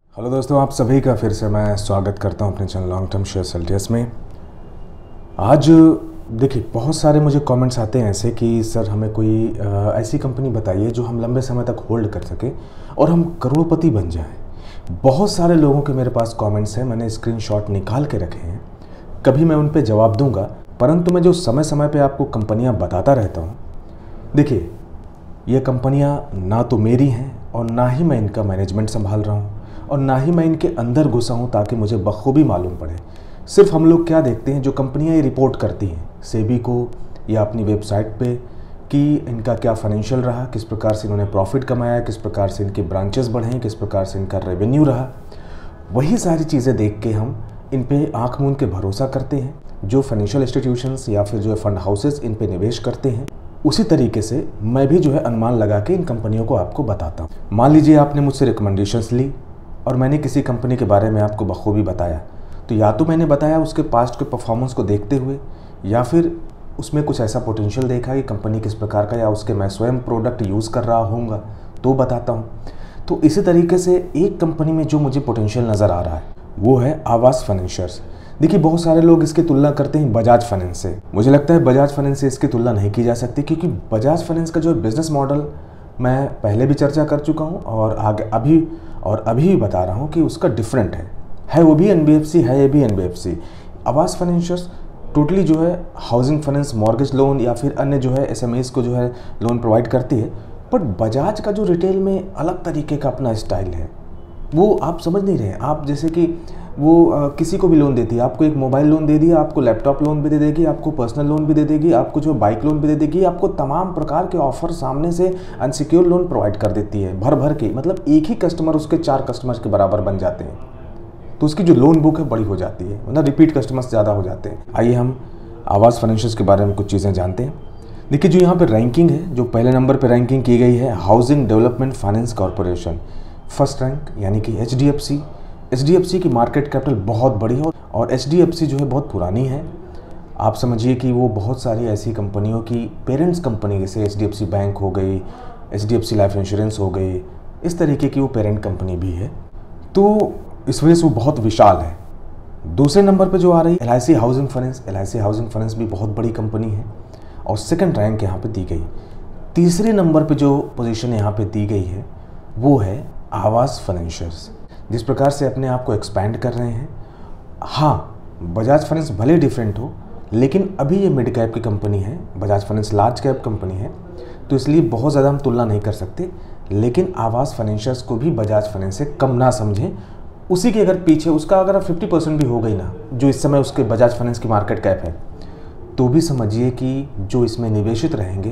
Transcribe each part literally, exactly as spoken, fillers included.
Hello दोस्तों, आप सभी का फिर से मैं स्वागत करता हूं अपने channel long term share celsius में। आज देखिए, बहुत सारे मुझे कमेंट्स आते हैं ऐसे कि सर हमें कोई आ, ऐसी कंपनी बताइए जो हम लंबे समय तक होल्ड कर सके और हम करोड़पति बन जाएं। बहुत सारे लोगों के मेरे पास कमेंट्स हैं, मैंने स्क्रीनशॉट निकाल के रखे हैं। कभी मैं उन पर जवाब दूंगा, परंतु मैं जो समय समय पर आपको कंपनियाँ बताता रहता हूँ, देखिए ये कंपनियाँ ना तो मेरी हैं और ना ही मैं इनका मैनेजमेंट संभाल रहा हूँ और ना ही मैं इनके अंदर घुसा हूँ ताकि मुझे बखूबी मालूम पड़े। सिर्फ हम लोग क्या देखते हैं, जो कंपनियाँ ये रिपोर्ट करती हैं सेबी को या अपनी वेबसाइट पे कि इनका क्या फाइनेंशियल रहा, किस प्रकार से इन्होंने प्रॉफिट कमाया, किस प्रकार से इनके ब्रांचेस बढ़े, किस प्रकार से इनका रेवेन्यू रहा, वही सारी चीज़ें देख के हम इन पर आँख मूंद के भरोसा करते हैं। जो फाइनेंशियल इंस्टीट्यूशंस या फिर जो फंड हाउसेस इन पर निवेश करते हैं, उसी तरीके से मैं भी जो है अनुमान लगा के इन कंपनियों को आपको बताता हूँ। मान लीजिए आपने मुझसे रिकमेंडेशंस ली और मैंने किसी कंपनी के बारे में आपको बखूबी बताया, तो या तो मैंने बताया उसके पास्ट के परफॉर्मेंस को देखते हुए, या फिर उसमें कुछ ऐसा पोटेंशियल देखा कि कंपनी किस प्रकार का, या उसके मैं स्वयं प्रोडक्ट यूज़ कर रहा होऊंगा तो बताता हूँ। तो इसी तरीके से एक कंपनी में जो मुझे पोटेंशियल नज़र आ रहा है वो है आवास फाइनेंशियर्स। देखिए, बहुत सारे लोग इसकी तुलना करते हैं बजाज फाइनेंस से। मुझे लगता है बजाज फाइनेंस से इसकी तुलना नहीं की जा सकती, क्योंकि बजाज फाइनेंस का जो बिज़नेस मॉडल मैं पहले भी चर्चा कर चुका हूँ और आगे अभी और अभी भी बता रहा हूँ कि उसका डिफरेंट है है वो भी एनबीएफसी है, ये भी एनबीएफसी। आवास फाइनेंशियर्स टोटली जो है हाउसिंग फाइनेंस, मॉर्गेज लोन या फिर अन्य जो है एसएमईज को जो है लोन प्रोवाइड करती है। बट बजाज का जो रिटेल में अलग तरीके का अपना स्टाइल है, वो आप समझ नहीं रहे। आप जैसे कि वो आ, किसी को भी लोन देती है, आपको एक मोबाइल लोन दे दिया, आपको लैपटॉप लोन भी दे देगी, आपको पर्सनल लोन भी दे देगी, आपको जो बाइक लोन भी दे देगी, आपको तमाम प्रकार के ऑफर सामने से अनसिक्योर लोन प्रोवाइड कर देती है भर भर के। मतलब एक ही कस्टमर उसके चार कस्टमर्स के बराबर बन जाते हैं, तो उसकी जो लोन बुक है बड़ी हो जाती है, मतलब रिपीट कस्टमर्स ज़्यादा हो जाते हैं। आइए हम आवास फाइनेंशियर्स के बारे में कुछ चीज़ें जानते हैं। देखिए, जो यहाँ पर रैंकिंग है, जो पहले नंबर पर रैंकिंग की गई है housing development finance corporation, first rank यानी कि H D F C. H D F C की मार्केट कैपिटल बहुत बड़ी है और एच डी एफ सी जो है बहुत पुरानी है। आप समझिए कि वो बहुत सारी ऐसी कंपनियों की पेरेंट्स कंपनी, जैसे H D F C bank हो गई, H D F C life insurance हो गई, इस तरीके की वो पेरेंट कंपनी भी है। तो इस वजह से वो बहुत विशाल है। दूसरे नंबर पर जो आ रही है L I C housing finance, L I C housing finance भी बहुत बड़ी कंपनी है और सेकेंड रैंक यहाँ पर दी गई। तीसरे नंबर पर जो पोजिशन यहाँ पर दी गई है वो है आवास फाइनेंशियर्स। जिस प्रकार से अपने आप को एक्सपैंड कर रहे हैं, हाँ बजाज फाइनेंस भले डिफरेंट हो, लेकिन अभी ये मिड कैप की कंपनी है, Bajaj finance large cap company है, तो इसलिए बहुत ज़्यादा हम तुलना नहीं कर सकते। लेकिन आवास फाइनेंशियर्स को भी बजाज फाइनेंस से कम ना समझें। उसी के अगर पीछे उसका अगर फिफ्टी परसेंट भी हो गई ना, जो इस समय उसके बजाज फाइनेंस की मार्केट कैप है, तो भी समझिए कि जो इसमें निवेशित रहेंगे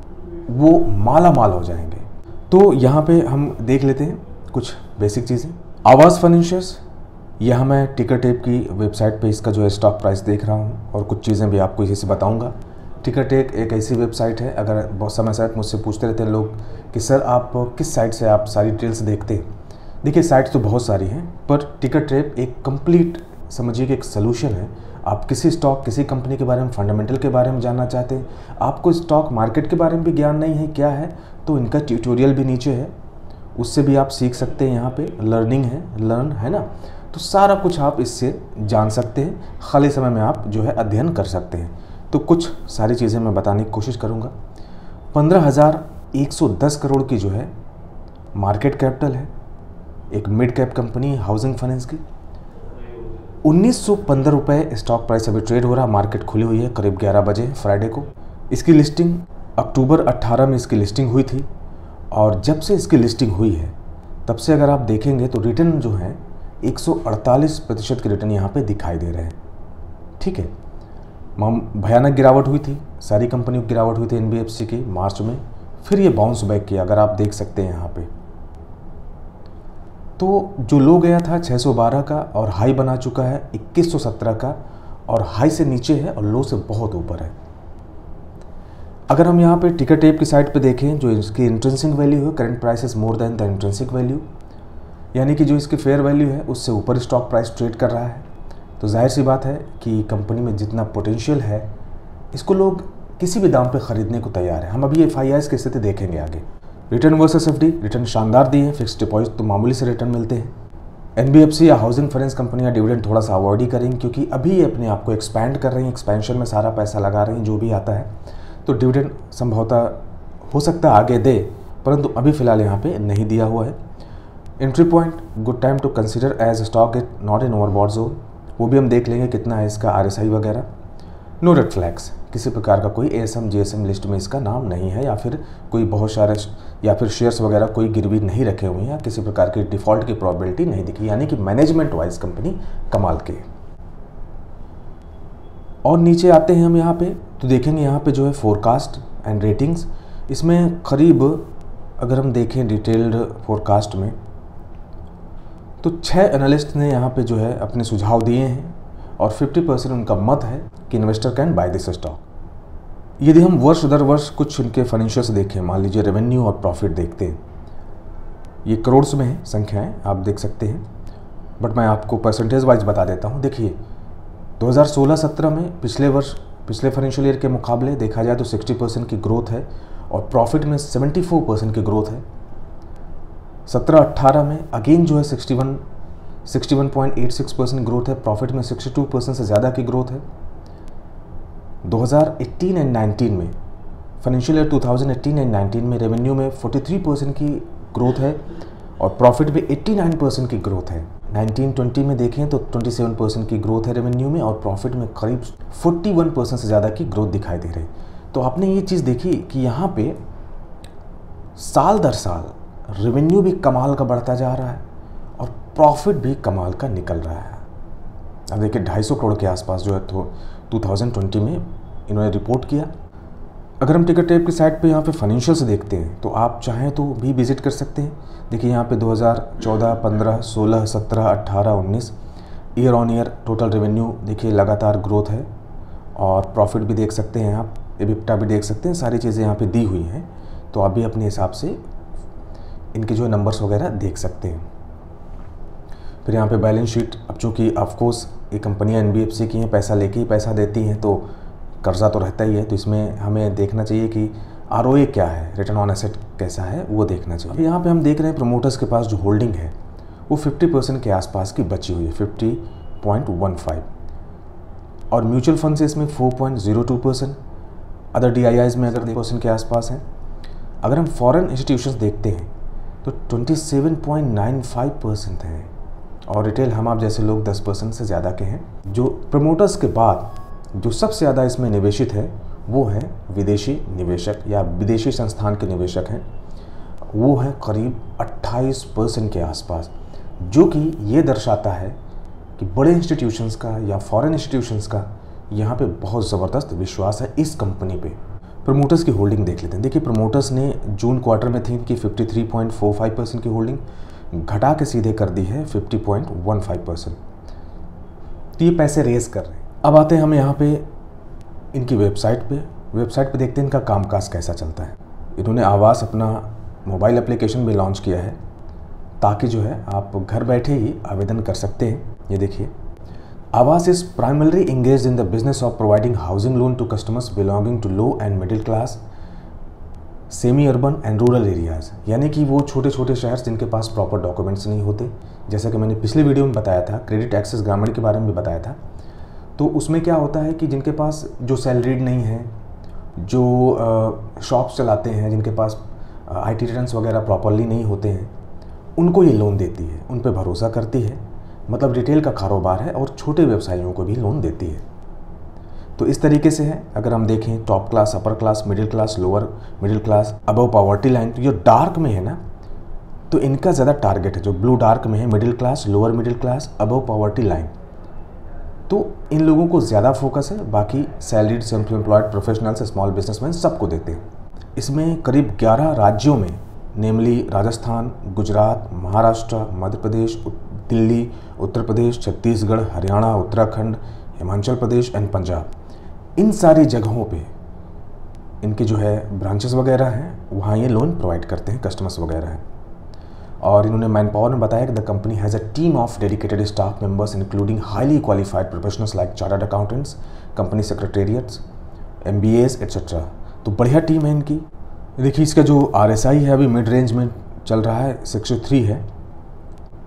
वो माला माल हो जाएंगे। तो यहाँ पे हम देख लेते हैं कुछ बेसिक चीज़ें। आवास फाइनेंशियर्स, यहाँ मैं टिकर टेप की वेबसाइट पे इसका जो है स्टॉक प्राइस देख रहा हूँ और कुछ चीज़ें भी आपको इसी से बताऊँगा। टिकर टेप एक ऐसी वेबसाइट है, अगर बहुत समय से मुझसे पूछते रहते हैं लोग कि सर आप किस साइट से आप सारी डिटेल्स देखते हैं। देखिए, साइट्स तो बहुत सारी हैं, पर टिकर टेप एक कंप्लीट समझिए कि एक सलूशन है। आप किसी स्टॉक, किसी कंपनी के बारे में, फंडामेंटल के बारे में जानना चाहते हैं, आपको स्टॉक मार्केट के बारे में भी ज्ञान नहीं है क्या है, तो इनका ट्यूटोरियल भी नीचे है, उससे भी आप सीख सकते हैं। यहाँ पे लर्निंग है, लर्न है ना, तो सारा कुछ आप इससे जान सकते हैं। खाली समय में आप जो है अध्ययन कर सकते हैं। तो कुछ सारी चीज़ें मैं बताने की कोशिश करूँगा। पंद्रह हज़ार एक सौ दस करोड़ की जो है मार्केट कैपिटल है, एक mid cap company housing finance की। उन्नीस सौ पंद्रह रुपये स्टॉक प्राइस अभी ट्रेड हो रहा, मार्केट खुली हुई है करीब ग्यारह बजे फ्राइडे को। इसकी लिस्टिंग अक्टूबर अट्ठारह में इसकी लिस्टिंग हुई थी और जब से इसकी लिस्टिंग हुई है तब से अगर आप देखेंगे तो रिटर्न जो है एक सौ अड़तालीस प्रतिशत के रिटर्न यहाँ पे दिखाई दे रहे हैं। ठीक है, भयानक गिरावट हुई थी, सारी कंपनियों की गिरावट हुई थी एनबीएफसी की मार्च में, फिर ये बाउंस बैक किया, अगर आप देख सकते हैं यहाँ पे। तो जो लो गया था छः सौ बारह का और हाई बना चुका है इक्कीस सौ सत्रह का, और हाई से नीचे है और लो से बहुत ऊपर है। अगर हम यहाँ पे टिकर टेप की साइट पे देखें, जो इसकी इंट्रिंसिक वैल्यू है, current price is more than the intrinsic value, यानी कि जो इसकी फेयर वैल्यू है उससे ऊपर स्टॉक प्राइस ट्रेड कर रहा है। तो जाहिर सी बात है कि कंपनी में जितना पोटेंशियल है, इसको लोग किसी भी दाम पे ख़रीदने को तैयार है। हम अभी एफ आई आईज़ की स्थिति देखेंगे आगे। Return versus F D, return शानदार दिए हैं, फिक्स डिपॉजिट तो मामूली से रिटर्न मिलते हैं। एनबीएफसी या हाउसिंग फाइनेंस कंपनियां डिविडेंड थोड़ा सा अवॉइड ही करेंगी, क्योंकि अभी ये अपने आप को एक्सपैंड कर रही हैं, एक्सपेंशन में सारा पैसा लगा रही हैं जो भी आता है, तो डिविडेंड संभवतः हो सकता है आगे दे, परंतु अभी फ़िलहाल यहाँ पे नहीं दिया हुआ है। Entry point, good time to consider as stock it not in overbought zone, वो भी हम देख लेंगे कितना है इसका आरएसआई वगैरह। नो रेड फ्लैग्स, किसी प्रकार का कोई एएसएम जीएसएम लिस्ट में इसका नाम नहीं है, या फिर कोई बहुत सारे या फिर शेयर्स वगैरह कोई गिरवी नहीं रखे हुए हैं, या किसी प्रकार की डिफ़ॉल्ट की प्रोबेबिलिटी नहीं दिखी, यानी कि मैनेजमेंट वाइज कंपनी कमाल के। और नीचे आते हैं हम यहाँ पे तो देखेंगे यहाँ पे जो है फोरकास्ट एंड रेटिंग्स, इसमें करीब अगर हम देखें डिटेल्ड फोरकास्ट में तो छः एनालिस्ट ने यहाँ पे जो है अपने सुझाव दिए हैं और पचास परसेंट उनका मत है कि investor can buy this stock. यदि हम वर्ष दर वर्ष कुछ इनके फाइनेंशियल्स देखें, मान लीजिए रेवेन्यू और प्रॉफिट देखते हैं, ये करोड़ में है संख्याएं आप देख सकते हैं, बट मैं आपको परसेंटेज वाइज बता देता हूँ। देखिए दो हज़ार सोलह सत्रह में पिछले वर्ष पिछले फाइनेंशियल ईयर के मुकाबले देखा जाए तो साठ परसेंट की ग्रोथ है और प्रॉफिट में चौहत्तर परसेंट की ग्रोथ है। सत्रह अट्ठारह में अगेन जो है इकसठ इकसठ पॉइंट छियासी परसेंट ग्रोथ है, प्रॉफिट में बासठ परसेंट से ज़्यादा की ग्रोथ है। दो हज़ार अठारह एंड उन्नीस में फाइनेंशियल ईयर दो हज़ार अठारह एंड उन्नीस में रेवेन्यू में तैंतालीस परसेंट की ग्रोथ है और प्रॉफिट में नवासी परसेंट की ग्रोथ है। उन्नीस बीस में देखें तो सत्ताईस परसेंट की ग्रोथ है रेवेन्यू में और प्रॉफिट में करीब इकतालीस परसेंट से ज़्यादा की ग्रोथ दिखाई दे रही। तो आपने ये चीज़ देखी कि यहाँ पे साल दर साल रेवेन्यू भी कमाल का बढ़ता जा रहा है और प्रॉफिट भी कमाल का निकल रहा है। अब देखिए ढाई सौ करोड़ के आसपास जो है तो दो हज़ार बीस में इन्होंने रिपोर्ट किया। अगर हम टिकर टेप की साइट पे यहाँ पे फाइनेंशियल्स देखते हैं तो आप चाहें तो भी विजिट कर सकते हैं। देखिए यहाँ पे दो हज़ार चौदह, पंद्रह, सोलह, सत्रह, अट्ठारह, उन्नीस year on year total revenue देखिए लगातार ग्रोथ है और प्रॉफिट भी देख सकते हैं आप, एबिटा भी देख सकते हैं, सारी चीज़ें यहाँ पे दी हुई हैं। तो आप भी अपने हिसाब से इनके जो नंबर्स वगैरह देख सकते हैं। फिर यहाँ पे बैलेंस शीट, अब चूँकि ऑफकोर्स ये कंपनियाँ एनबीएफसी की हैं, पैसा लेके ही पैसा देती हैं तो कर्जा तो रहता ही है, तो इसमें हमें देखना चाहिए कि आरओए क्या है, रिटर्न ऑन एसेट कैसा है, वो देखना चाहिए। अब यहाँ पे हम देख रहे हैं प्रमोटर्स के पास जो होल्डिंग है वो पचास परसेंट के आसपास की बची हुई है, पचास पॉइंट पंद्रह, और म्यूचुअल फंड से इसमें चार point zero two percent, other DIIs में अगर परसेंट के आसपास है। अगर हम फॉरेन इंस्टीट्यूशंस देखते हैं तो सत्ताईस पॉइंट नौ पाँच परसेंट है और रिटेल हम आप जैसे लोग दस परसेंट से ज़्यादा के हैं। जो प्रमोटर्स के बाद जो सबसे ज़्यादा इसमें निवेशित है वो है विदेशी निवेशक या विदेशी संस्थान के निवेशक हैं, वो हैं करीब अट्ठाईस परसेंट के आसपास, जो कि ये दर्शाता है कि बड़े इंस्टीट्यूशंस का या फॉरेन इंस्टीट्यूशंस का यहाँ पे बहुत ज़बरदस्त विश्वास है इस कंपनी पे। प्रमोटर्स की होल्डिंग देख लेते हैं। देखिए प्रमोटर्स ने जून क्वार्टर में थी कि तिरेपन पॉइंट चार पाँच परसेंट की होल्डिंग घटा के सीधे कर दी है पचास पॉइंट पंद्रह परसेंट। तो ये पैसे रेज कर रहे हैं। अब आते हैं हम यहाँ पे इनकी वेबसाइट पे वेबसाइट पे देखते हैं इनका कामकाज कैसा चलता है। इन्होंने आवास अपना मोबाइल एप्लीकेशन भी लॉन्च किया है ताकि जो है आप घर बैठे ही आवेदन कर सकते हैं। ये देखिए, Aavas is primarily engaged in the business of providing housing loan to customers belonging to low and middle class, semi urban and rural areas, यानी कि वो छोटे छोटे शहर जिनके पास प्रॉपर डॉक्यूमेंट्स नहीं होते। जैसा कि मैंने पिछले वीडियो में बताया था, क्रेडिट एक्सेस ग्रामीण के बारे में भी बताया था। तो उसमें क्या होता है कि जिनके पास जो सैलरीड नहीं है, जो शॉप्स चलाते हैं, जिनके पास आईटी रिटर्न्स वगैरह प्रॉपरली नहीं होते हैं, उनको ये लोन देती है, उन पर भरोसा करती है। मतलब रिटेल का कारोबार है और छोटे व्यवसायियों को भी लोन देती है। तो इस तरीके से है। अगर हम देखें top class, upper class, middle class, lower middle class, above poverty line, तो जो डार्क में है ना, तो इनका ज़्यादा टारगेट है। जो ब्लू डार्क में है middle class, lower middle class, above poverty line, तो इन लोगों को ज़्यादा फोकस है। बाकी salaried, self employed, professionals, small businessman सबको देते हैं। इसमें करीब ग्यारह राज्यों में, नेमली राजस्थान, गुजरात, महाराष्ट्र, मध्य प्रदेश, दिल्ली, उत्तर प्रदेश, छत्तीसगढ़, हरियाणा, उत्तराखंड, हिमाचल प्रदेश एंड पंजाब, इन सारी जगहों पे इनके जो है ब्रांचेस वगैरह हैं, वहाँ ये लोन प्रोवाइड करते हैं, कस्टमर्स वगैरह हैं। और इन्होंने मैन पावर में बताया कि the company has a team of dedicated staff members including highly qualified professionals like chartered accountants, company secretariats, MBAs etcetera. तो बढ़िया टीम है इनकी। देखिए इसका जो आरएसआई है अभी मिड रेंज में चल रहा है, सिक्सटी थ्री है।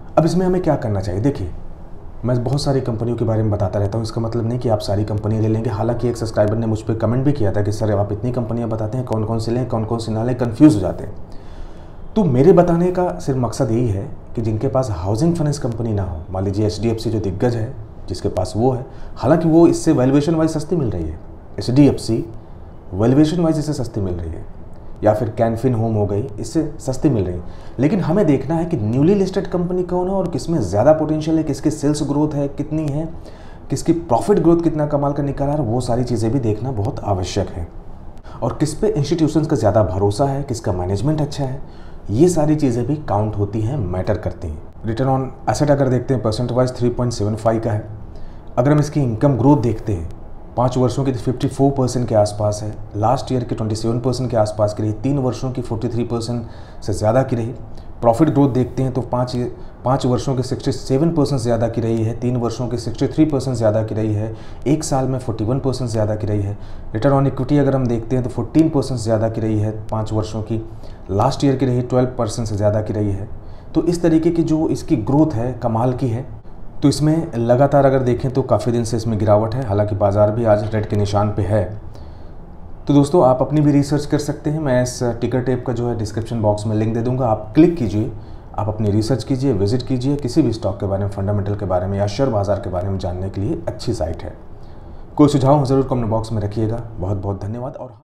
अब इसमें हमें क्या करना चाहिए? देखिए, मैं बहुत सारी कंपनियों के बारे में बताता रहता हूँ, इसका मतलब नहीं कि आप सारी कंपनियाँ ले लेंगे। हालांकि एक सब्सक्राइबर ने मुझ पर कमेंट भी किया था कि सर आप इतनी कंपनियाँ बताते हैं, कौन कौन सी लें, कौन कौन सी ना लें, कन्फ्यूज़ हो जाते हैं। तो मेरे बताने का सिर्फ मकसद यही है कि जिनके पास हाउसिंग फाइनेंस कंपनी ना हो, मान लीजिए एच डी एफ सी जो दिग्गज है जिसके पास वो है, हालांकि वो इससे वैल्यूएशन वाइज सस्ती मिल रही है, H D F C valuation wise इससे सस्ती मिल रही है, या फिर कैनफिन होम हो गई, इससे सस्ती मिल रही है। लेकिन हमें देखना है कि न्यूली लिस्टेड कंपनी कौन है और किसमें ज़्यादा पोटेंशियल है, किसकी सेल्स ग्रोथ है कितनी है, किसकी प्रॉफिट ग्रोथ कितना कमाल का निकल रहा है, वो सारी चीज़ें भी देखना बहुत आवश्यक है। और किस पे इंस्टीट्यूशंस का ज़्यादा भरोसा है, किसका मैनेजमेंट अच्छा है, ये सारी चीज़ें भी काउंट होती हैं, मैटर करती हैं। रिटर्न ऑन एसेट अगर देखते हैं percent wise three point seven five का है। अगर हम इसकी इनकम ग्रोथ देखते हैं पाँच वर्षों की तो फिफ्टी फोर परसेंट के आसपास है, लास्ट ईयर की ट्वेंटी सेवन परसेंट के आसपास की रही, तीन वर्षों की फोर्टी थ्री परसेंट से ज़्यादा की रही। प्रॉफिट ग्रोथ देखते हैं तो पाँच पाँच वर्षों के सिक्सटी सेवन परसेंट ज़्यादा की रही है, तीन वर्षों की सिक्सटी थ्री परसेंट ज़्यादा की रही है, एक साल में फोर्टी वन परसेंट ज़्यादा की रही है। रिटर्न ऑन इक्विटी अगर हम देखते हैं तो फोर्टीन परसेंट ज़्यादा की रही है पाँच वर्षों की, लास्ट ईयर की रही ट्वेल्व परसेंट से ज़्यादा की रही है। तो इस तरीके की जो इसकी ग्रोथ है कमाल की है। तो इसमें लगातार अगर देखें तो काफ़ी दिन से इसमें गिरावट है, हालांकि बाज़ार भी आज रेड के निशान पे है। तो दोस्तों आप अपनी भी रिसर्च कर सकते हैं, मैं इस टिकर टेप का जो है डिस्क्रिप्शन बॉक्स में लिंक दे दूंगा, आप क्लिक कीजिए, आप अपनी रिसर्च कीजिए, विजिट कीजिए। किसी भी स्टॉक के बारे में, फंडामेंटल के बारे में या शेयर बाज़ार के बारे में जानने के लिए अच्छी साइट है। कोई सुझाव हो ज़रूर कमेंट बॉक्स में रखिएगा। बहुत बहुत धन्यवाद। और